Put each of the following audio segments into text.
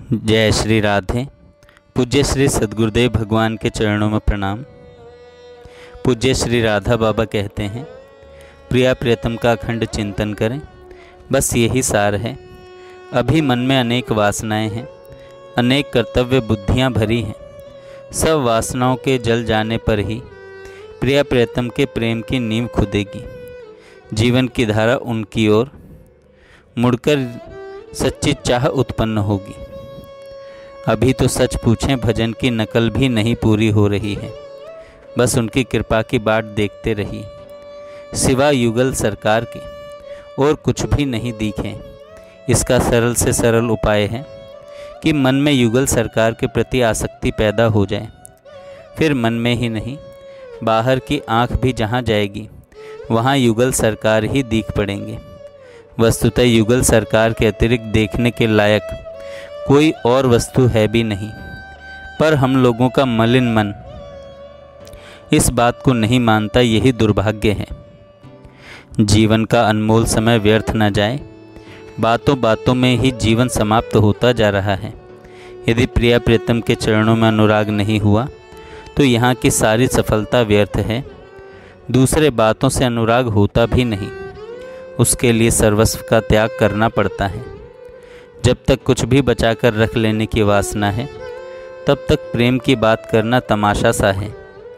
जय श्री राधे। पूज्य श्री सद्गुरुदेव भगवान के चरणों में प्रणाम। पूज्य श्री राधा बाबा कहते हैं, प्रिया प्रियतम का अखंड चिंतन करें, बस यही सार है। अभी मन में अनेक वासनाएं हैं, अनेक कर्तव्य बुद्धियां भरी हैं। सब वासनाओं के जल जाने पर ही प्रिया प्रियतम के प्रेम की नींव खुदेगी। जीवन की धारा उनकी ओर मुड़कर सच्ची चाह उत्पन्न होगी। अभी तो सच पूछें, भजन की नकल भी नहीं पूरी हो रही है, बस उनकी कृपा की बाट देखते रहिए। सिवा युगल सरकार के और कुछ भी नहीं दिखे। इसका सरल से सरल उपाय है कि मन में युगल सरकार के प्रति आसक्ति पैदा हो जाए। फिर मन में ही नहीं, बाहर की आंख भी जहाँ जाएगी वहाँ युगल सरकार ही दिख पड़ेंगे। वस्तुतः युगल सरकार के अतिरिक्त देखने के लायक कोई और वस्तु है भी नहीं, पर हम लोगों का मलिन मन इस बात को नहीं मानता, यही दुर्भाग्य है। जीवन का अनमोल समय व्यर्थ न जाए, बातों बातों में ही जीवन समाप्त होता जा रहा है। यदि प्रिया प्रियतम के चरणों में अनुराग नहीं हुआ तो यहाँ की सारी सफलता व्यर्थ है। दूसरे बातों से अनुराग होता भी नहीं, उसके लिए सर्वस्व का त्याग करना पड़ता है। जब तक कुछ भी बचाकर रख लेने की वासना है, तब तक प्रेम की बात करना तमाशा सा है।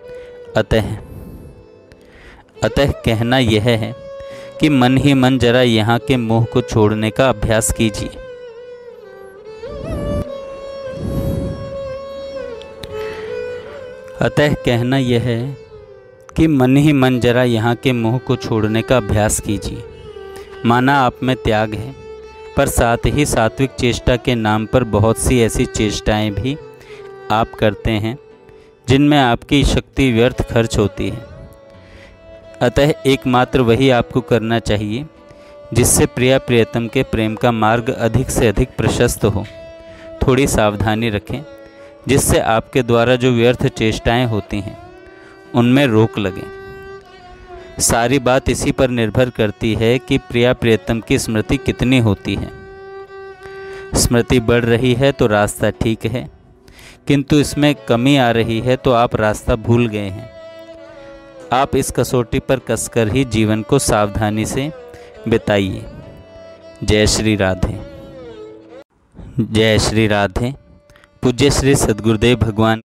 अतः कहना यह है कि मन ही मन जरा यहाँ के मोह को छोड़ने का अभ्यास कीजिए। अतः कहना यह है कि मन ही मन जरा यहाँ के मोह को छोड़ने का अभ्यास कीजिए। माना आप में त्याग है, पर साथ ही सात्विक चेष्टा के नाम पर बहुत सी ऐसी चेष्टाएं भी आप करते हैं जिनमें आपकी शक्ति व्यर्थ खर्च होती है। अतः एकमात्र वही आपको करना चाहिए जिससे प्रिया प्रियतम के प्रेम का मार्ग अधिक से अधिक प्रशस्त हो। थोड़ी सावधानी रखें जिससे आपके द्वारा जो व्यर्थ चेष्टाएं होती हैं उनमें रोक लगे। सारी बात इसी पर निर्भर करती है कि प्रिया प्रियतम की स्मृति कितनी होती है। स्मृति बढ़ रही है तो रास्ता ठीक है, किंतु इसमें कमी आ रही है तो आप रास्ता भूल गए हैं। आप इस कसौटी पर कसकर ही जीवन को सावधानी से बिताइए। जय श्री राधे। जय श्री राधे। पूज्य श्री सद्गुरुदेव भगवान